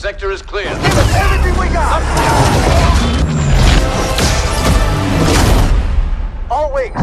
sector is clear. Give us everything we got! All wings!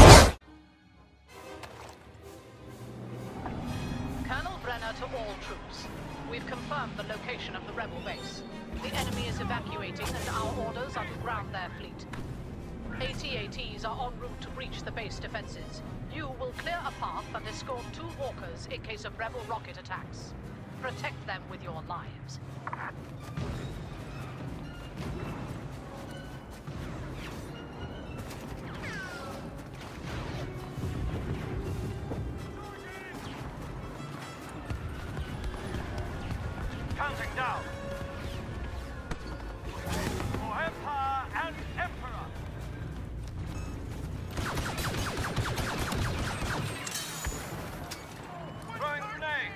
Colonel Brenner to all troops. We've confirmed the location of the rebel base. The enemy is evacuating and our orders are to ground their fleet. AT-ATs are en route to breach the base defenses. You will clear a path and escort 2 walkers in case of rebel rocket attacks. Protect them with your lives. Counting down. For Empire and Emperor. Throwing grenade.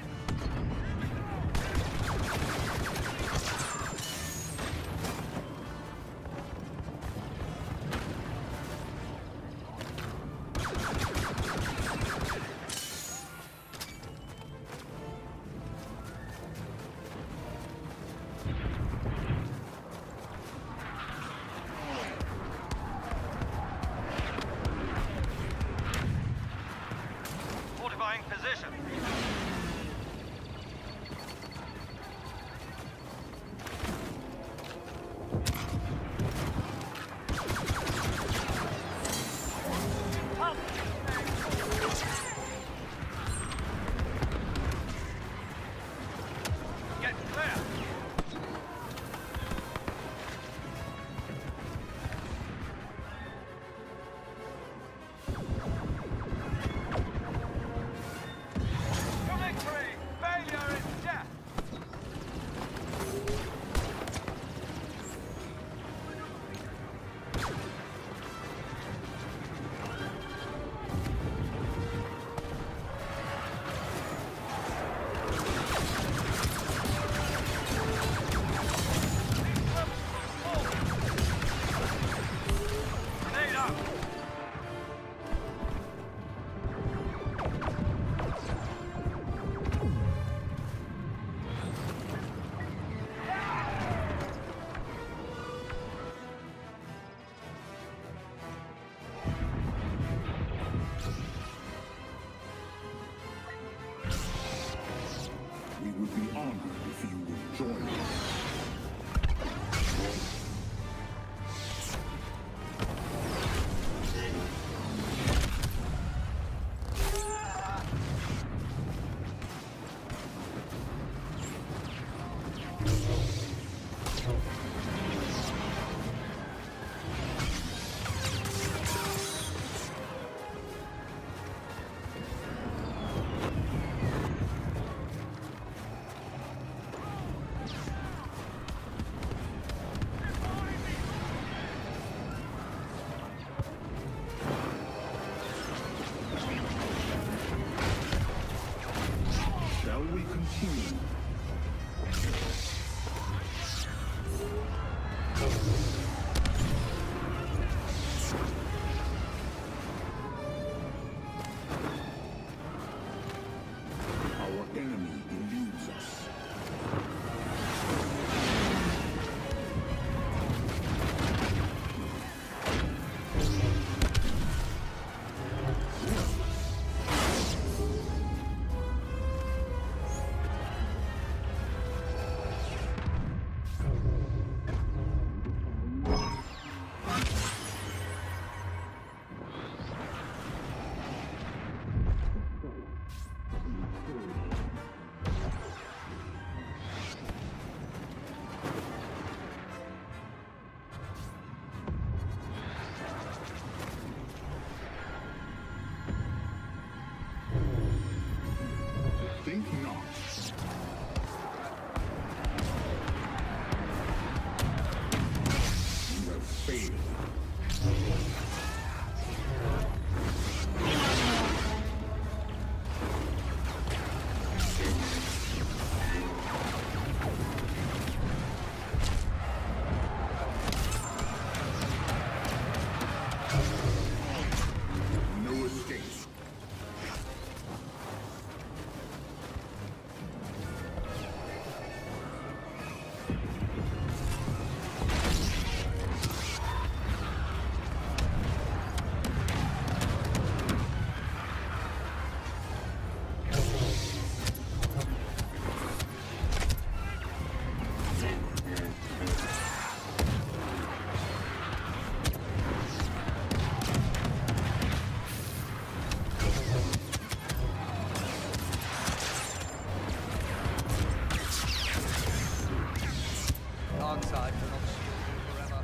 dark side will not shield you forever.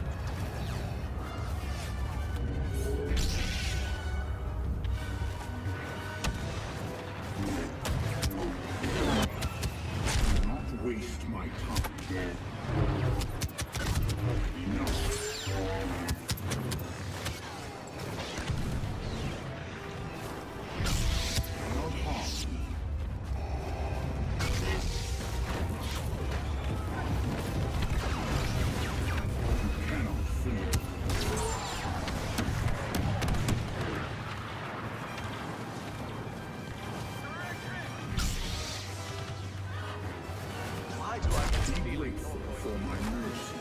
Not waste my time. No. Not harm me. You cannot flee. Why do I get Be feeling grateful for my mercy.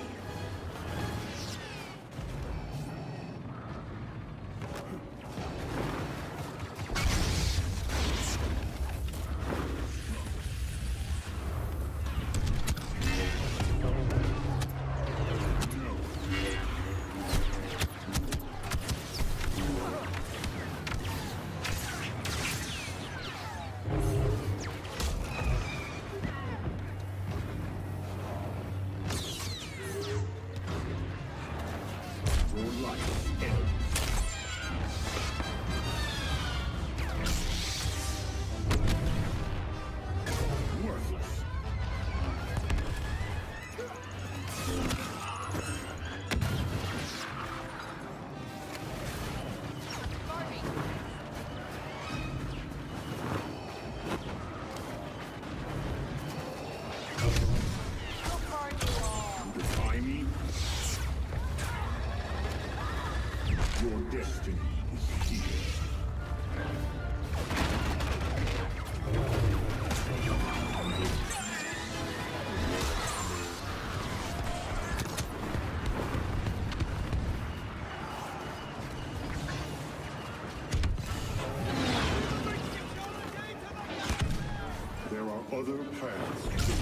Your life ends. Worthless. You defy me? Your destiny is here. There are other paths.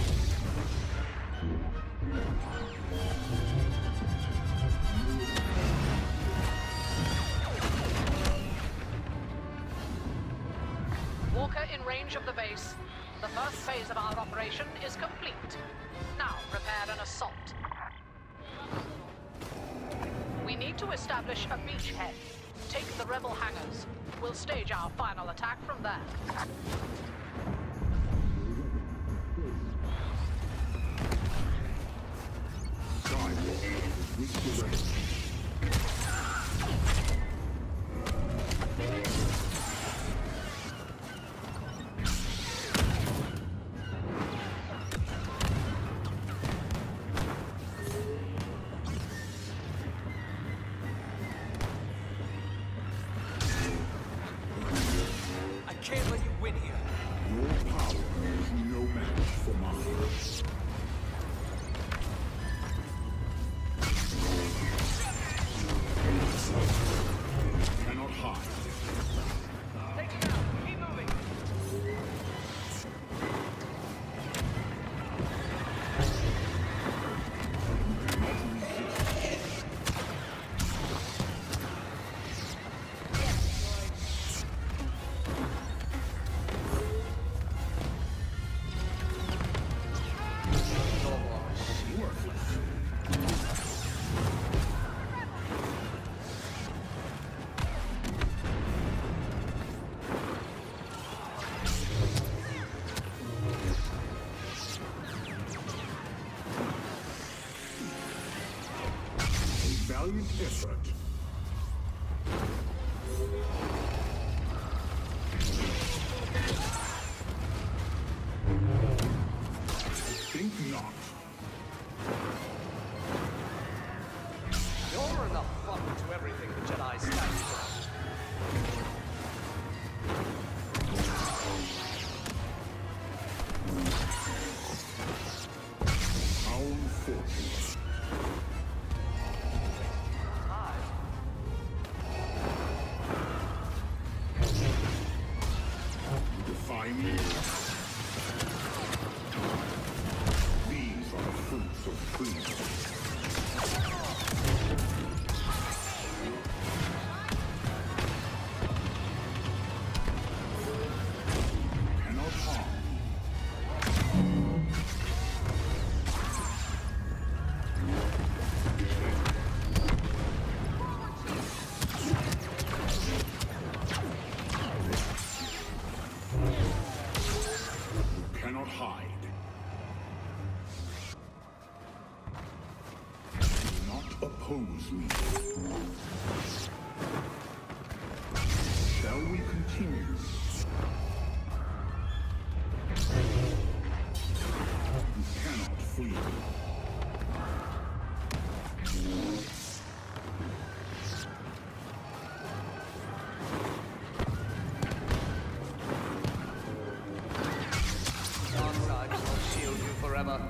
Walker in range of the base. The first phase of our operation is complete. Now prepare an assault. We need to establish a beachhead. Take the rebel hangars. We'll stage our final attack from there. Skywalker with the rest. I can't let you win here. Your power is no match for mine. Cannot hide. Take it out. Keep moving. Worthless. A valiant effort. Think not. You're enough fun to everything the Jedi stands for. Our fortunes. You defy me? These are the fruits of freedom. Cannot harm. oppose me. Shall we continue? You cannot flee. Dark side will not shield you forever.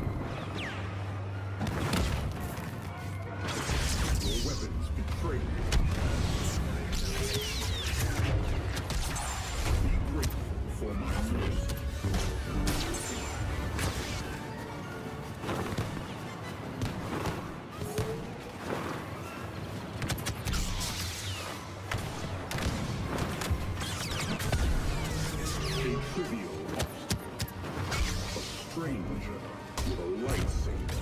Your weapons betray you. Be grateful for my mercy. A trivial obstacle. A stranger with a lightsaber.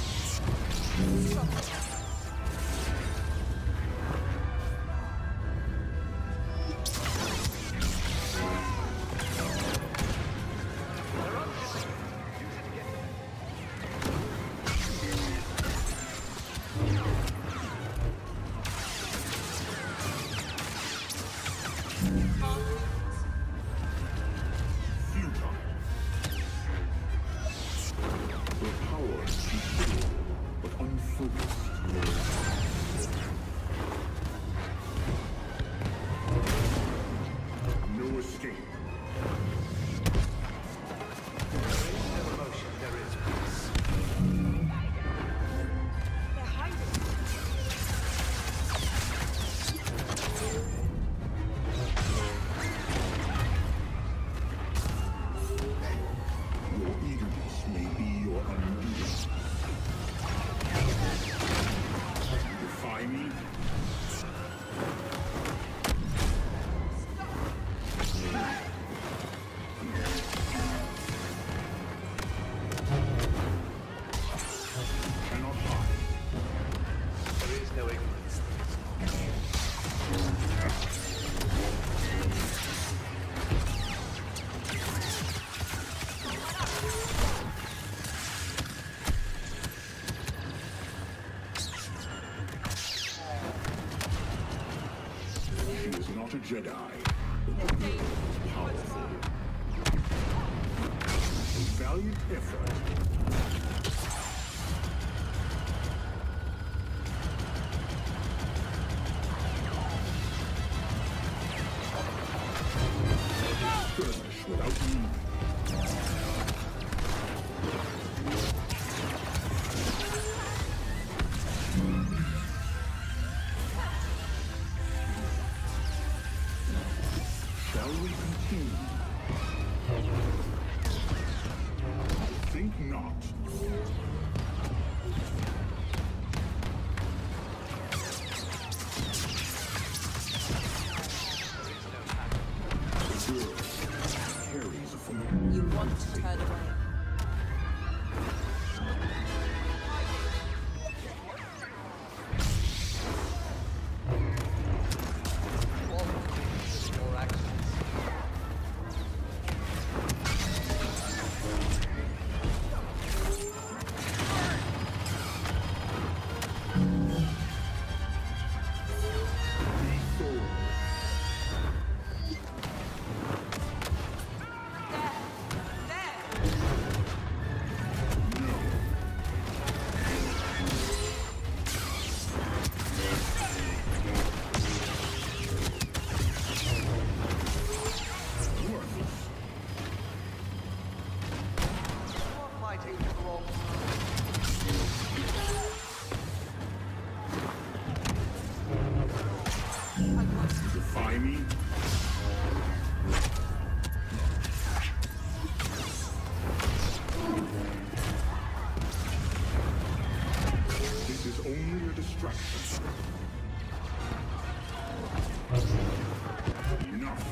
Futile. Your power is considerable, but unfocused. No escape. There is no emotion, there is peace. They're hiding. Your eagerness may be your undoing. You defy me? Cannot hide. There is no ignorance. She is not a Jedi, but the will is powerful. A valiant effort. Skirmish without me. Shall we continue? I think not. The girl carries a familiar. You want to turn away. All things, your actions. You're fighting for the wrong Defy me? This is only a distraction. Enough.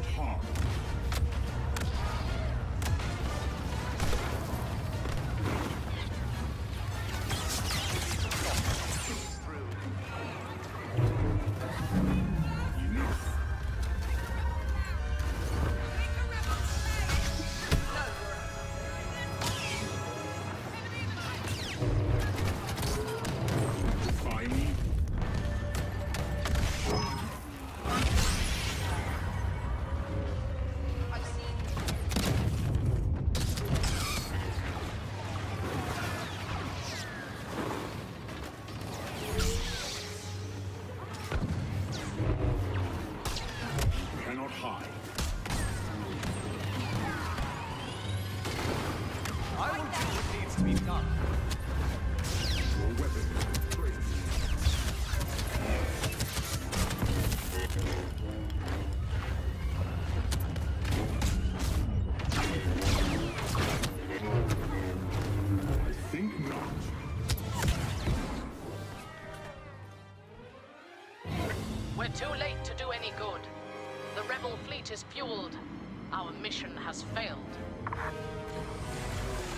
cannot harm. Enough. Defy me. Cannot hide. I will do what needs to be done. Your weapon betrays you. I think not. We're too late to do any good. The rebel fleet is fueled. Our mission has failed.